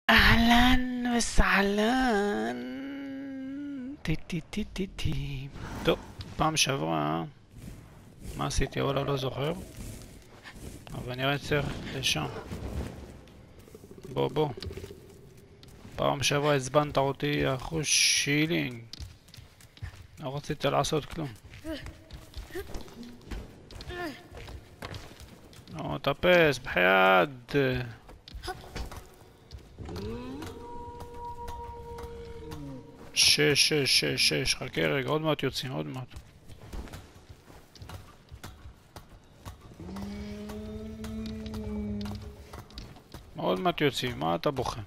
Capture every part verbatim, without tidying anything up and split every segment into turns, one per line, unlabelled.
אהלן וסהלן. טי טי טי טי טי. טוב, פעם שעברה מה עשיתי? וואלה לא זוכר, אבל נראה צריך לשם. בוא בוא, פעם שעברה הזבנת אותי אחוז שילינג, לא רציתי לעשות כלום. לא, תפס בחייד. שש, שש, שש, שש, חכה רגע, עוד מעט יוצאים, עוד מעט. עוד מעט יוצאים, מה אתה בוכה?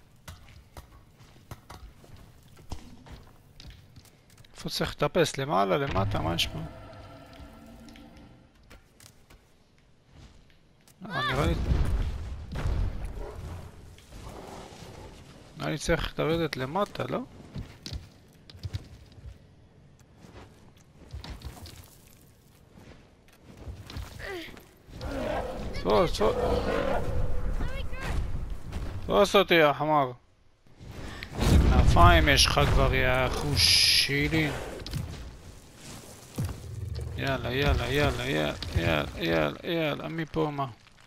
איפה צריך לטפס? למעלה, למטה, מה יש פה? אה, נראה לי... נראה לי צריך לרדת למטה, לא? תפוס, תפוס. תפוס אותי, יא חמר. איזה כנפיים יש לך כבר, יא חושילין. יאללה, יאללה, יאללה, יאללה, יאללה, יאללה, יאללה, מפה מה?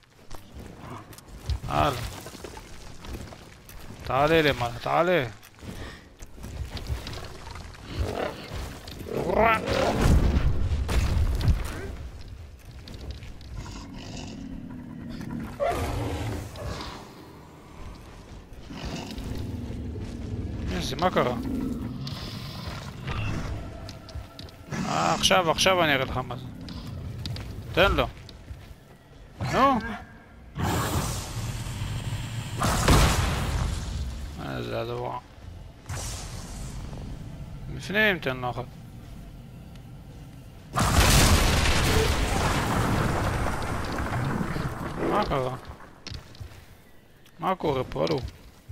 הלאה. תעלה למעלה, תעלה. איזה, מה קרה? אה, עכשיו, עכשיו אני אראה לך מה זה. תן לו. נו. איזה הדבר. בפנים תן לו אחת. מה קרה? מה קורה פה? אלו?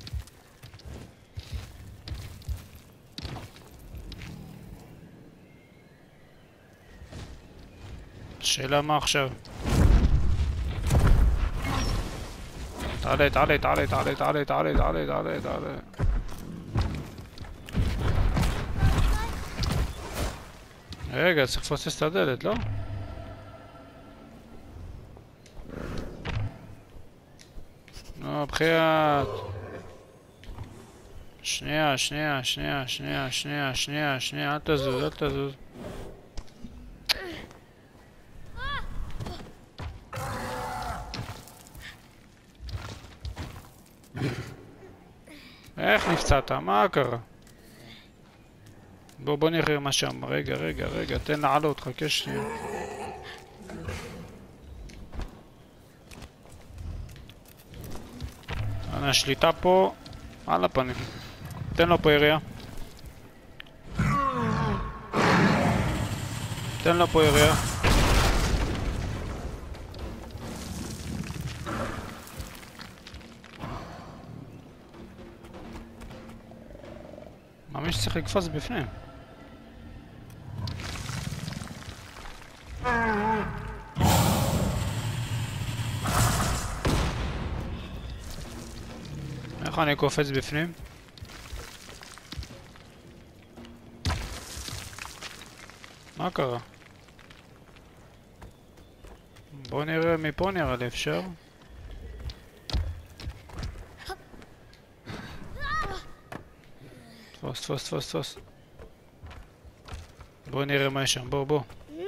שאלה מה עכשיו? תעלה, תעלה, תעלה, תעלה, תעלה, תעלה, תעלה, תעלה, תעלה. רגע, צריך לפוצץ את הדלת, לא? נו, בחייאת. שנייה, שנייה, שנייה, שנייה, שנייה, שנייה, שנייה, אל תזוז, אל תזוז. איך נפצעת? מה קרה? בוא בוא נראה מה שם. רגע, רגע, רגע, תן לעלות, חכה שנייה. השליטה פה על הפנים. תן לו פה ירייה. תן לו פה ירייה. ממש צריך לקפוץ בפנים. איך אני קופץ בפנים? מה קרה? בוא נראה מפה, נראה לי אפשר. תפוס, תפוס, תפוס, תפוס. בוא נראה מה יש שם, בוא, בוא.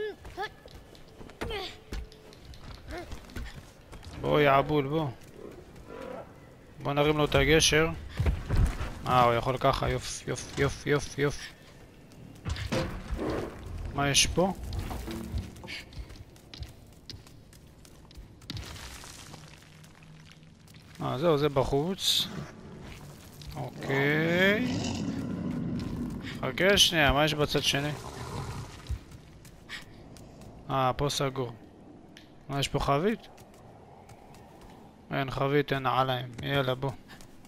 בוא יעבול, בוא. בוא נרים לו את הגשר. אה, הוא יכול ככה, יופ, יופ, יופ, יופ, יופ. מה יש פה? אה, זהו, זה בחוץ. אוקיי. חכה שנייה, מה יש בצד שני? אה, פה סגור. מה, יש פה חבית? אין חבית, אין נעליים. יאללה, בוא.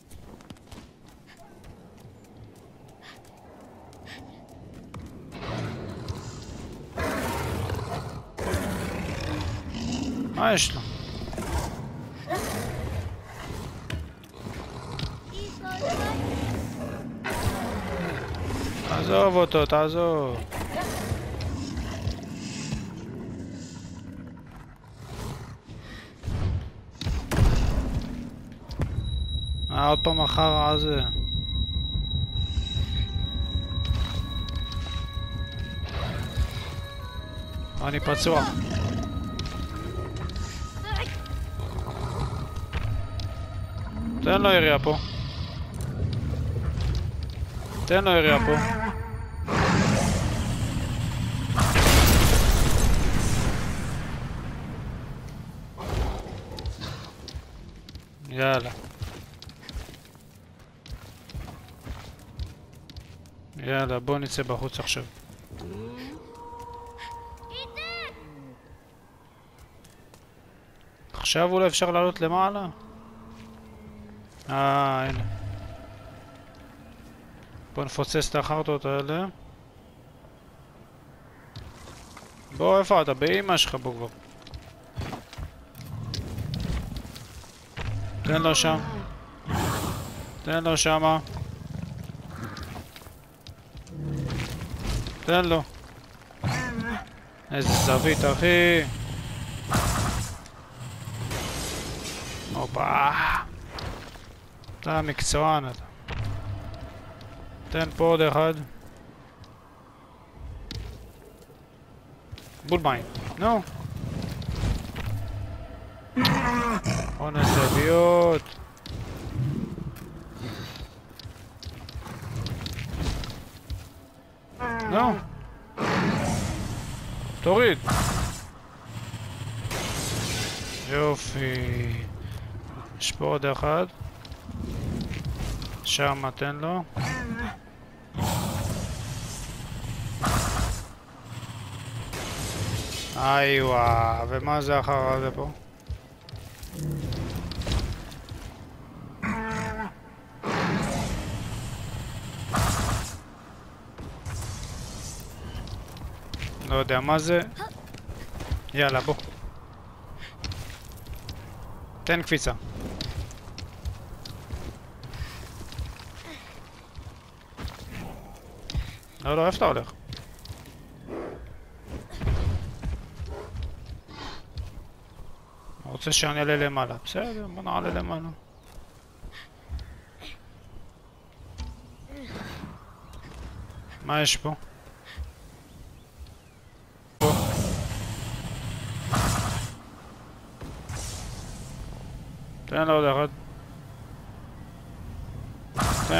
מה יש לו? תעזוב אותו, תעזוב. אה, עוד פעם החרא הזה. אני פצוע. תן לו ירייה פה. תן לו ירייה פה. יאללה. יאללה, בוא נצא בחוץ עכשיו. עכשיו אולי אפשר לעלות למעלה? אה, הנה. בוא נפוצץ את החרטות האלה. בוא, איפה אתה? באמא שלך בוא כבר. תן לו שם. תן לו שמה. תן לו. איזה זווית, אחי. הופה. אתה מקצוען אתה. תן פה עוד אחד. בול מים. נו. עונש זוויות. נו. תוריד. יופי. יש פה עוד אחד. שם תן לו. איווה, ומה זה אחר הזה פה? לא יודע מה זה. יאללה בוא. תן קפיצה. לא, לא, איפה אתה הולך? רוצה שאני אעלה למעלה. בסדר, בוא נעלה למעלה. מה יש פה? פה. תן לו עוד אחד. תן.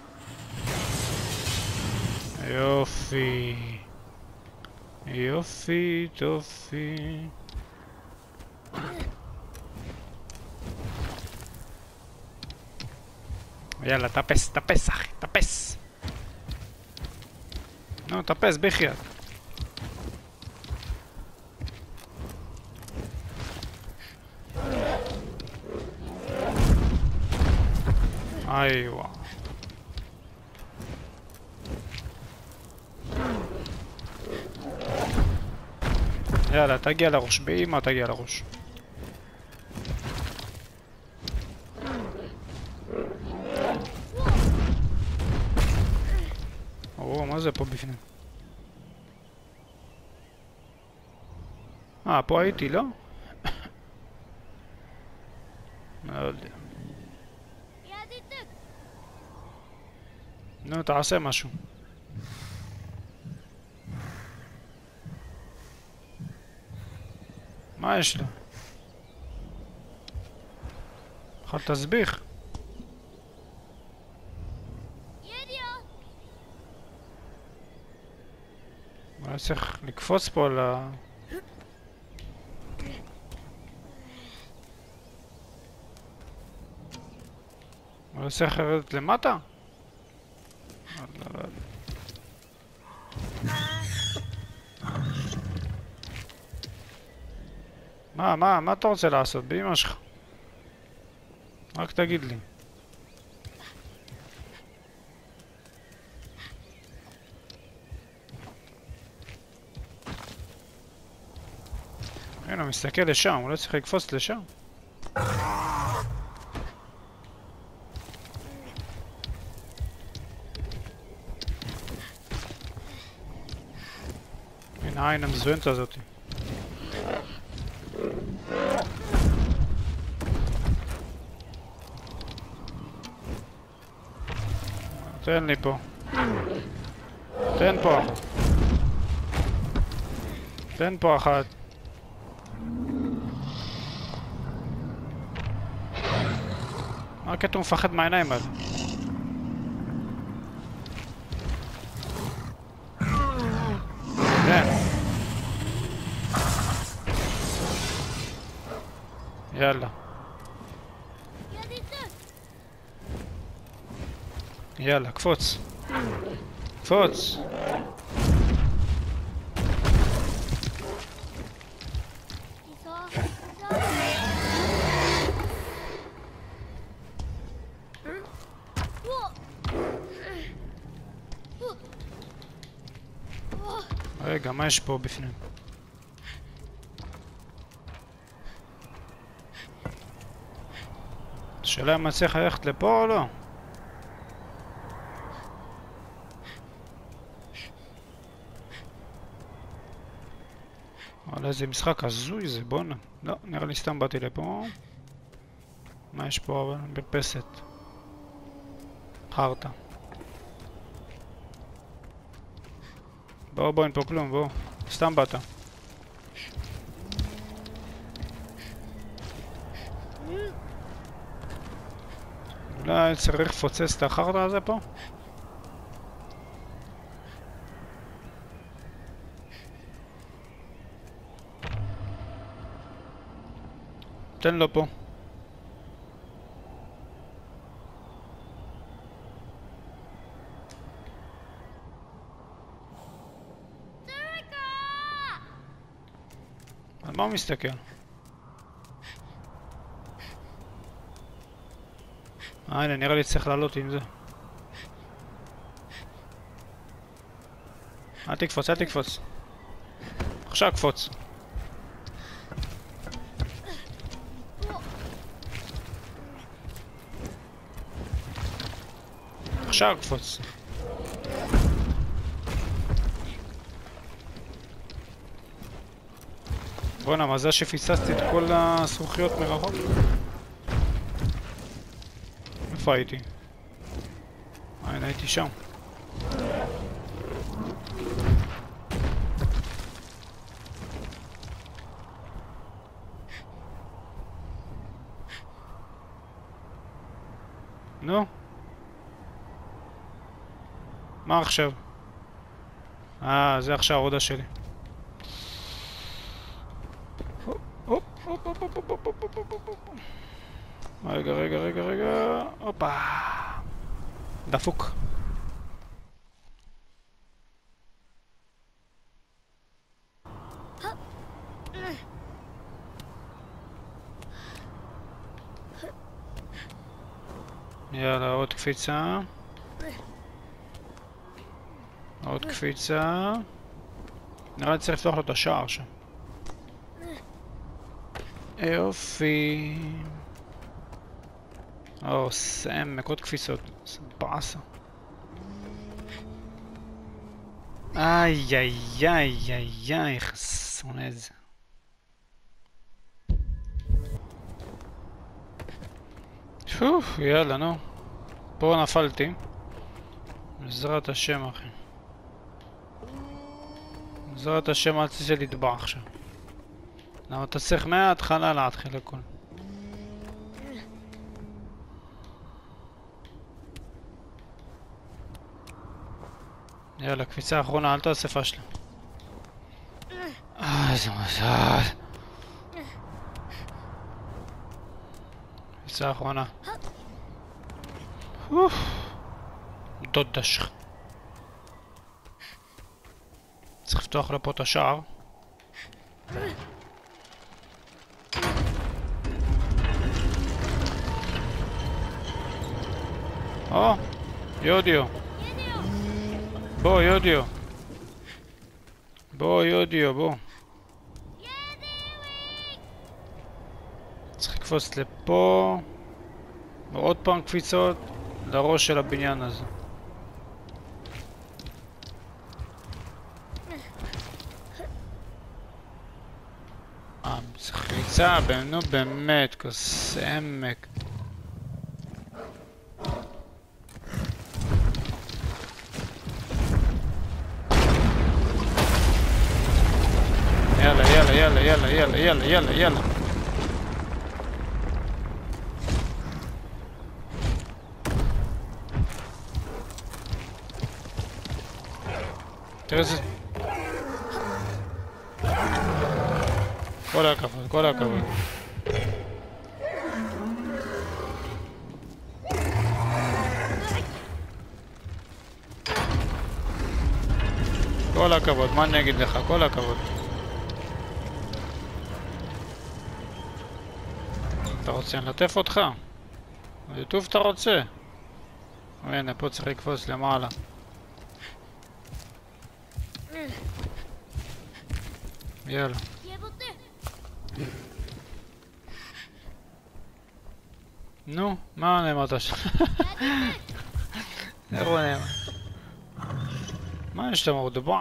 יופי. יופי, טופי. יאללה, תפס, תפס אחי, תפס. נו, תפס, בחייאת. איווה. יאללה, תגיע לראש, באמא תגיע לראש. או, מה זה פה בפנים? אה, פה הייתי, לא? לא יודע. נו, תעשה משהו. מה יש לו? יכול תסביך. אני צריך לקפוץ פה ל... אני צריך לרדת למטה? מה, מה, מה אתה רוצה לעשות? באמא שלך. רק תגיד לי. הנה, הוא מסתכל לשם, הוא לא צריך לקפוץ לשם. העין המזוינת הזאת. תן לי פה. תן פה. תן פה אחת. מה הקטע מפחד מהעיניים האלה? תן. יאללה. יאללה, קפוץ. קפוץ. רגע, מה יש פה בפנים? השאלה אם מצליח ללכת לפה או לא? וואלה, איזה משחק הזוי זה, בואנה. לא, נראה לי סתם באתי לפה. מה יש פה אבל? מרפסת. חרטה. בוא בוא, אין פה כלום, בוא. סתם באת. אולי צריך לפוצץ את החרטה הזה פה? תן לו פה. על מה הוא מסתכל? אה, הנה, נראה לי צריך לעלות עם זה. אל תקפוץ, אל תקפוץ. עכשיו קפוץ. עכשיו קפוץ. בואנה, מזל שפיצצתי את כל הזכוכיות מרחוק. איפה הייתי? אה, הנה הייתי שם. נו? מה עכשיו? אה, זה עכשיו העבודה שלי. רגע, רגע, רגע, רגע, הופה. דפוק. יאללה, עוד קפיצה. עוד קפיצה. נראה לי צריך לפתוח לו את השער שם. יופי. או, סעמק, עוד קפיצות. באסה. איי איי איי איי איי, חסון איזה. פוף, יאללה, נו. פה נפלתי. בעזרת השם, אחי. בעזרת השם, אל תצא לטבע עכשיו. למה אתה צריך מההתחלה להתחיל הכל. יאללה, קפיצה האחרונה, אל תעשה פשלה. אה, איזה מזל. קפיצה האחרונה. אוף. דודה שלך. צריך לפתוח לפה את השער. או, יודיו. בוא, יודיו. בוא, יודיו, בוא. צריך לקפוץ לפה. ועוד פעם קפיצות לראש של הבניין הזה. קופסה, נו באמת, כוס עמק. יאללה, יאללה, יאללה, יאללה, יאללה, יאללה, יאללה, יאללה. תראה איזה... כל הכבוד, כל הכבוד. כל הכבוד, מה אני אגיד לך? כל הכבוד. אתה רוצה ללטף אותך? לטוף אתה רוצה? הנה, פה צריך לקפוץ למעלה. יאללה. נו, מה נאמרת שם? איך הוא נאמר? מה יש שם דבוע?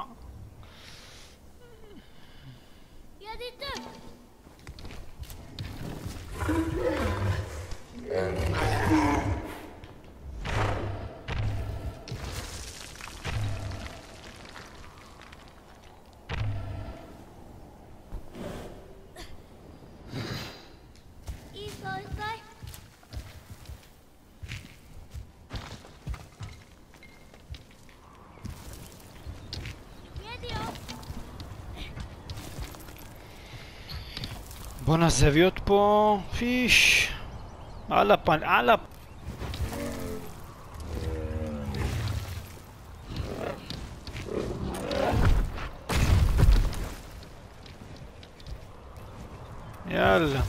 בוא נזוויות פה, פיש, על הפן, על הפ... יאללה.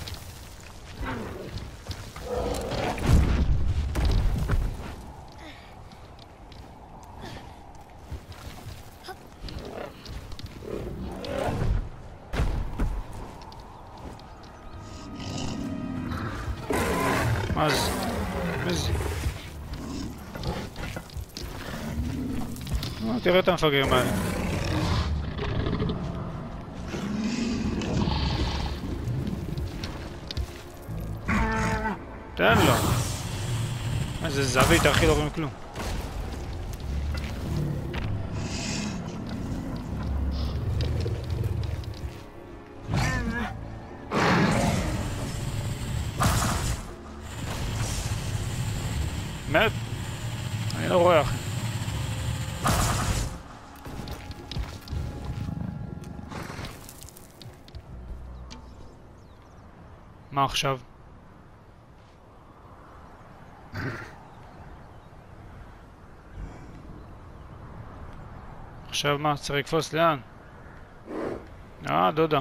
מה זה? מה זה? תראה את המפגרים האלה. תן לו. איזה זווית, אחי, לא רואים כלום. מת? אני לא רואה, אחי. מה עכשיו? עכשיו מה? צריך לקפוץ לאן? אה, דודה.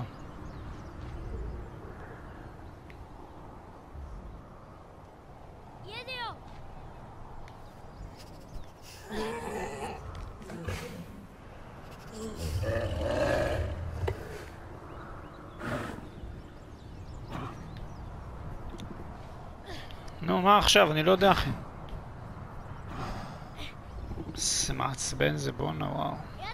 נו, מה עכשיו? אני לא יודע, אחי. זה מעצבן זה, בונה, וואו.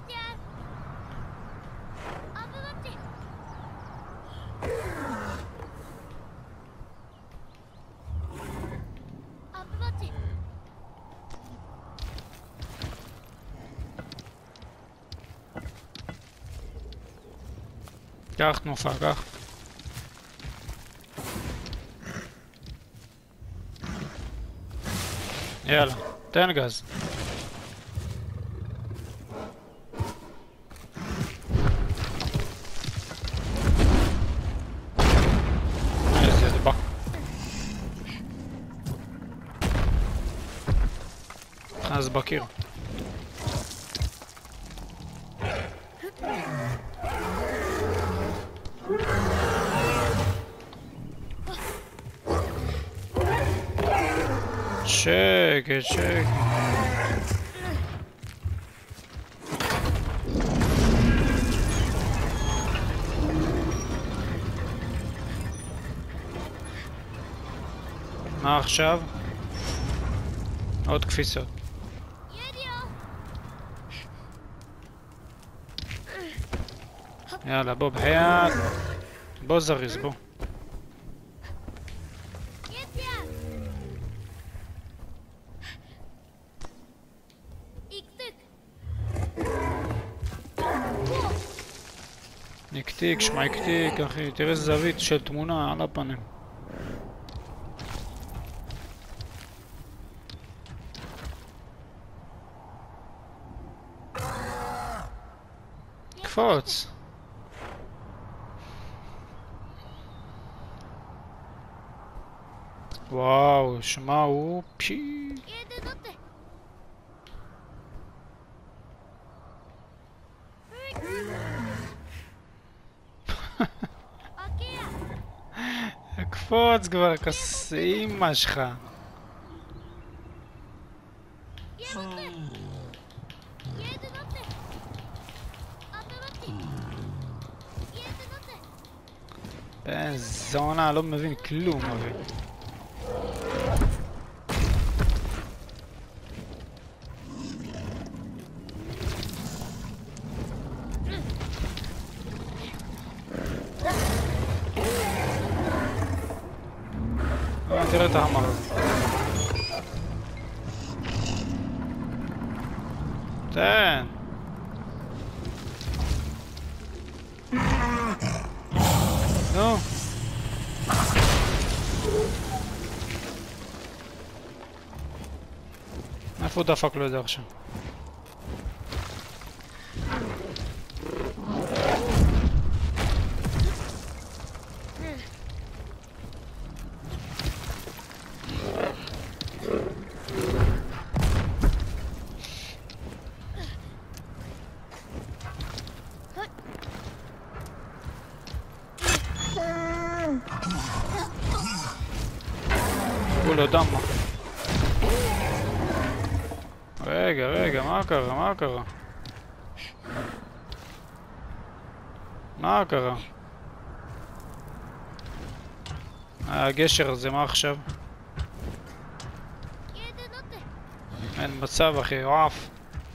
קח תנופה, קח. יאללה, תן גז. איזה דבק. אז בקיר. שקט, שקט. מה עכשיו? עוד קפיצות. יאללה, בוא, בחייאת. בוא זריז, בוא. נקתיק, שמעקתיק, אחי, תראה זווית של תמונה על הפנים. קפוץ. וואו, שמע הוא פי... קפוץ כבר, כס אימא שלך. בן זונה, לא מבין כלום, אבל. תראה את ההמר הזה. תן. נו. איפה הוא דפק לו את זה עכשיו? כולו דמה. רגע, רגע, מה קרה? מה קרה? מה קרה? הגשר הזה, מה עכשיו? אין מצב, אחי, הוא עף.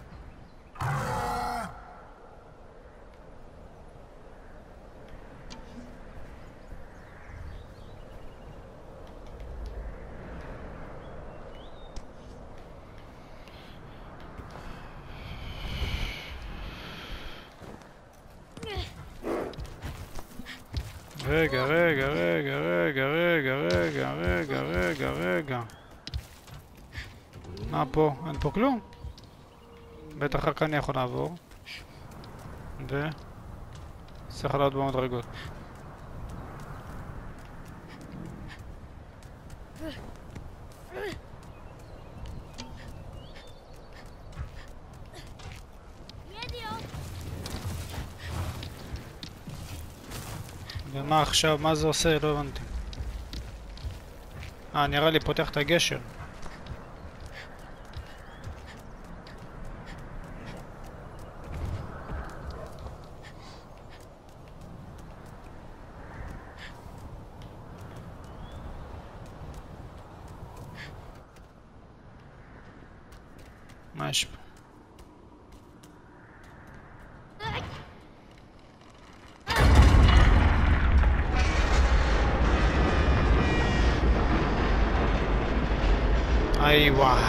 רגע, רגע, רגע, רגע, רגע, רגע, רגע, רגע, רגע. מה פה? אין פה כלום? בטח רק אני יכול לעבור. ו... צריך לעלות במדרגות. ומה עכשיו? מה זה עושה? לא הבנתי. אה, נראה לי פותח את הגשר. מה יש פה? איווה.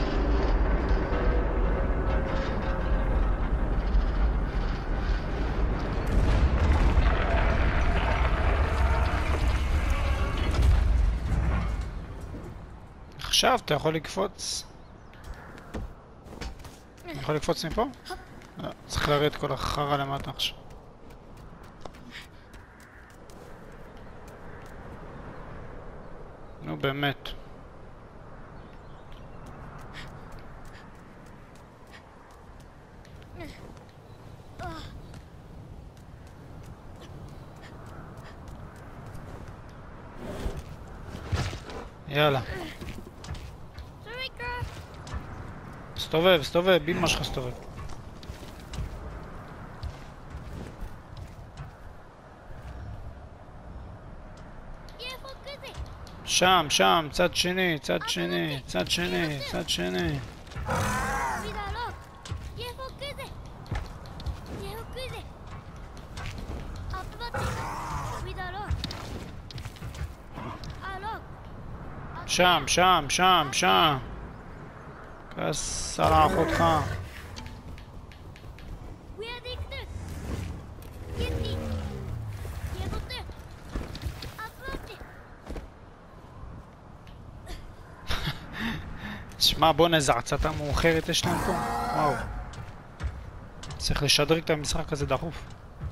עכשיו אתה יכול לקפוץ. אני יכול לקפוץ מפה? לא, צריך להריד כל החרא למטה עכשיו. נו באמת. יאללה. סתובב, סתובב, בימה שלך סתובב. שם, שם, צד שני, צד שני, צד שני, צד שני. שם, שם, שם, שם. כס על אחותך. מה, בוא'נה, איזה עצתה מאוחרת יש להם פה? וואו. צריך לשדרג את המשחק הזה דחוף.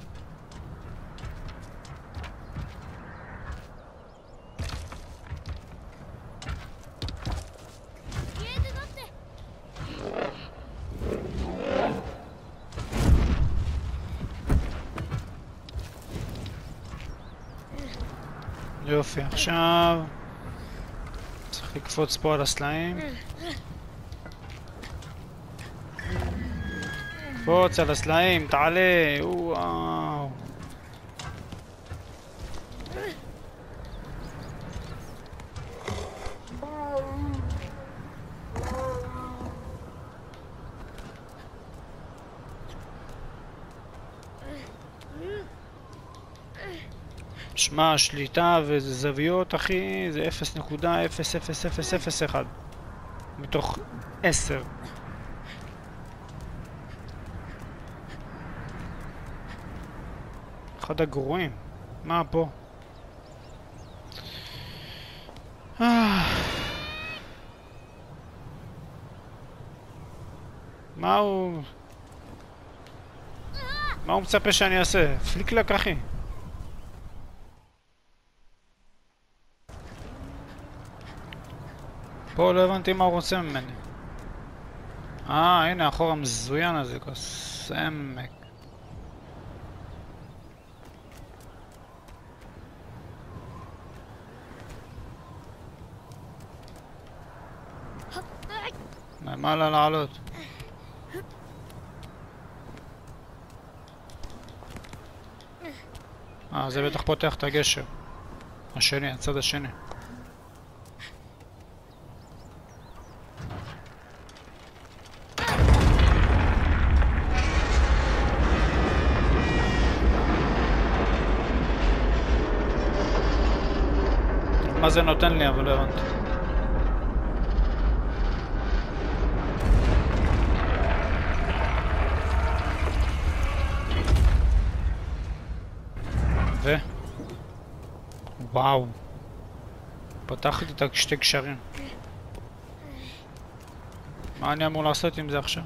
יופי, עכשיו צריך לקפוץ פה על הסלעים. קפוץ על הסלעים, תעלה, וואו. שמע, שליטה וזוויות, אחי, זה אפס נקודה אפס אפס אפס אפס אחד מתוך עשר. אחד הגרועים. מה פה? מה הוא... מה הוא מצפה שאני אעשה? פליקלק, אחי. פה לא הבנתי מה הוא רוצה ממני. אה, הנה, החור המזוין הזה, כסמק. למעלה לעלות. אה, זה בטח פותח את הגשר. השני, הצד השני. מה זה נותן לי, אבל לא הבנתי. ו... וואו. פתחתי את שתי קשרים. מה אני אמור לעשות עם זה עכשיו?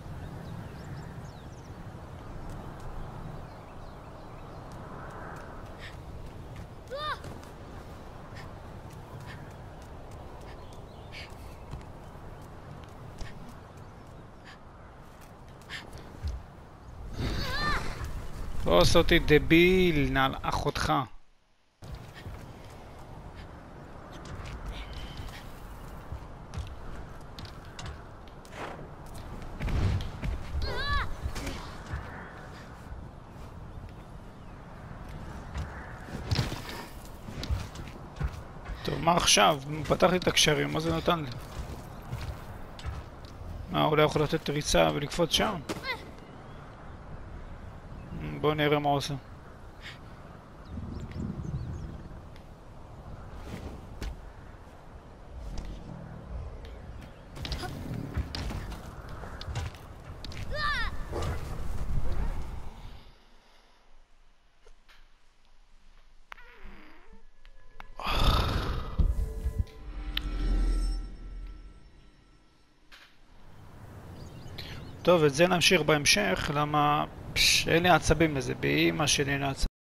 לא עושה אותי דביל, נעל אחותך. טוב, מה עכשיו? פתחתי את הקשרים, מה זה נתן לי? מה, הוא לא יכול לתת ריצה ולקפוץ שם? בוא נראה מה עושה. טוב, את זה נמשיך בהמשך, למה אין לי עצבים לזה, באמא שלי אין לי עצבים.